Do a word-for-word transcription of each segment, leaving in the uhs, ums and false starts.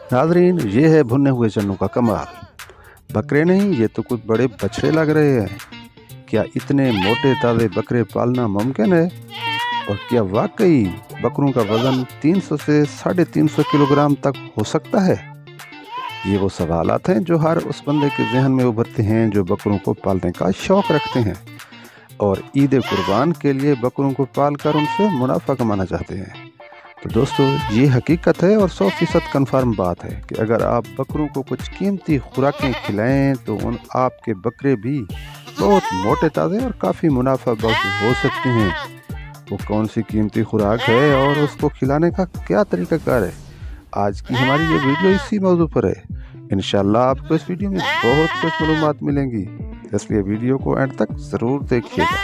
नाज़रीन, ये है भुने हुए चन्नों का कमाल। बकरे नहीं, ये तो कुछ बड़े बछड़े लग रहे हैं। क्या इतने मोटे ताज़े बकरे पालना मुमकिन है? और क्या वाकई बकरों का वज़न तीन सौ से साढ़े तीन सौ किलोग्राम तक हो सकता है? ये वो सवालात हैं जो हर उस बंदे के जहन में उभरते हैं जो बकरों को पालने का शौक़ रखते हैं और ईद कुर्बान के लिए बकरों को पाल कर उनसे मुनाफा कमाना चाहते हैं। तो दोस्तों, ये हकीकत है और सौ फीसद कन्फर्म बात है कि अगर आप बकरों को कुछ कीमती खुराकें खिलाएं तो उन आपके बकरे भी बहुत मोटे ताज़े और काफ़ी मुनाफा बख्श हो सकते हैं। वो कौन सी कीमती खुराक है और उसको खिलाने का क्या तरीक़ाकार है, आज की हमारी ये वीडियो इसी मौजू पर है। इंशाल्लाह आपको इस वीडियो में बहुत कुछ मालूमात मिलेंगी, इसलिए वीडियो को एंड तक ज़रूर देखिएगा।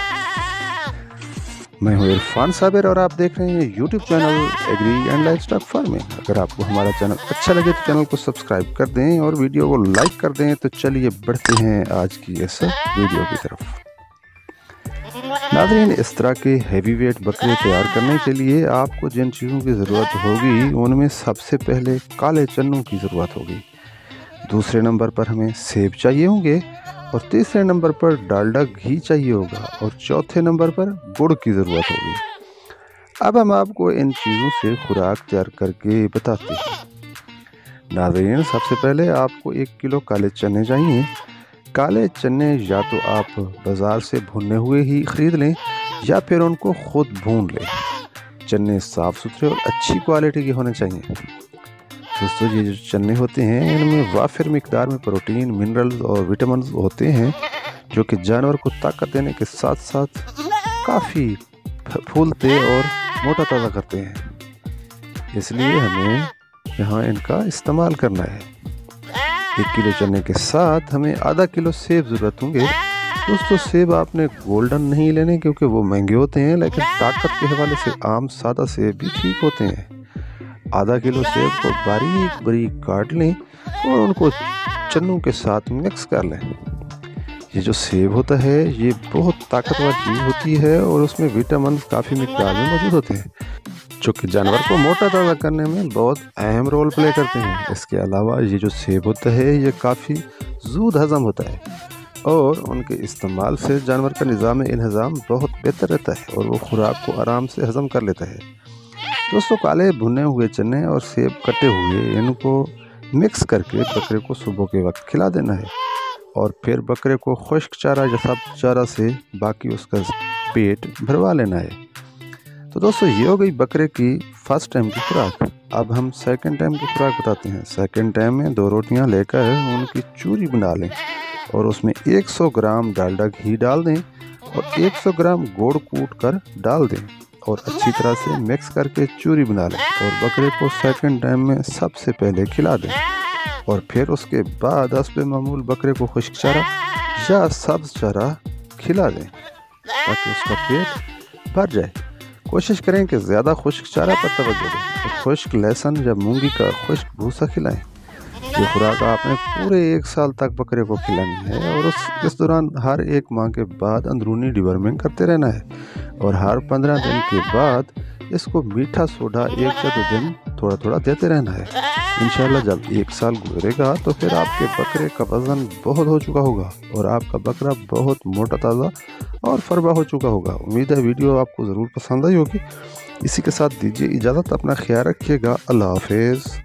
मैं हूं इरफान साबिर और आप देख रहे हैं YouTube channel agri and livestock farming. अगर आपको हमारा चैनल अच्छा लगे तो चैनल को सब्सक्राइब कर दें और वीडियो को लाइक कर दें। तो चलिए बढ़ते हैं आज की इस वीडियो की तरफ। नाज़रीन, इस तरह के हैवी वेट बकरे तैयार करने के लिए आपको जिन चीज़ों की ज़रूरत होगी उनमें सबसे पहले काले चन्नों की ज़रूरत होगी, दूसरे नंबर पर हमें सेब चाहिए होंगे और तीसरे नंबर पर डालडा घी चाहिए होगा और चौथे नंबर पर गुड़ की ज़रूरत होगी। अब हम आपको इन चीज़ों से खुराक तैयार करके बताते हैं। नाज़रीन, सबसे पहले आपको एक किलो काले चने चाहिए। काले चने या तो आप बाज़ार से भुने हुए ही ख़रीद लें या फिर उनको खुद भून लें। चने साफ़ सुथरे और अच्छी क्वालिटी के होने चाहिए। दोस्तों, ये जो चने होते हैं इनमें वाफिर मिकदार में प्रोटीन, मिनरल्स और विटामिन होते हैं जो कि जानवर को ताकत देने के साथ साथ काफ़ी फूलते और मोटा ताज़ा करते हैं। इसलिए हमें यहाँ इनका इस्तेमाल करना है। एक किलो चने के साथ हमें आधा किलो सेब ज़रूरत होंगे। दोस्तों, सेब आपने गोल्डन नहीं लेने क्योंकि वो महंगे होते हैं, लेकिन ताकत के हवाले से आम सादा सेब भी ठीक होते हैं। आधा किलो सेब को बारीक बारीक काट लें और उनको चन्नों के साथ मिक्स कर लें। ये जो सेब होता है ये बहुत ताकतवर चीज़ होती है और उसमें विटामिन काफ़ी मिकदार में मौजूद होते हैं जो कि जानवर को मोटा ताज़ा करने में बहुत अहम रोल प्ले करते हैं। इसके अलावा ये जो सेब होता है ये काफ़ी जूद हज़म होता है और उनके इस्तेमाल से जानवर का निज़ाम इंतज़ाम बहुत बेहतर रहता है और वो खुराक को आराम से हज़म कर लेता है। दोस्तों, काले भुने हुए चने और सेब कटे हुए इनको मिक्स करके बकरे को सुबह के वक्त खिला देना है और फिर बकरे को खुश्क चारा या सब्ज़ चारा से बाकी उसका पेट भरवा लेना है। तो दोस्तों, ये हो गई बकरे की फर्स्ट टाइम की खुराक। अब हम सेकंड टाइम की खुराक बताते हैं। सेकंड टाइम में दो रोटियां लेकर उनकी चूरी बना लें और उसमें एक सौ ग्राम डालडा घी डाल दें और एक सौ ग्राम गुड़ कूट कर डाल दें और अच्छी तरह से मिक्स करके चूरी बना लें और बकरे को सेकंड टाइम में सबसे पहले खिला दें और फिर उसके बाद हस्बे मामूल बकरे को खुश्क चारा या सब्ज़ चारा खिला दें ताकि उसका पेट भर जाए। कोशिश करें कि ज़्यादा खुश्क चारा पर तवज्जो दें और खुश्क लहसुन या मूंगी का खुश्क भूसा खिलाएं। ये खुराक आपने पूरे एक साल तक बकरे को खिलानी है और उस इस दौरान हर एक माह के बाद अंदरूनी डिवर्मिंग करते रहना है और हर पंद्रह दिन के बाद इसको मीठा सोडा एक या दो दिन थोड़ा थोड़ा देते रहना है। इंशाल्लाह जब एक साल गुजरेगा तो फिर आपके बकरे का वज़न बहुत हो चुका होगा और आपका बकरा बहुत मोटा ताज़ा और फरबा हो चुका होगा। उम्मीद है वीडियो आपको ज़रूर पसंद आई होगी। इसी के साथ दीजिए इजाज़त, अपना ख्याल रखिएगा। अल्लाह हाफिज़।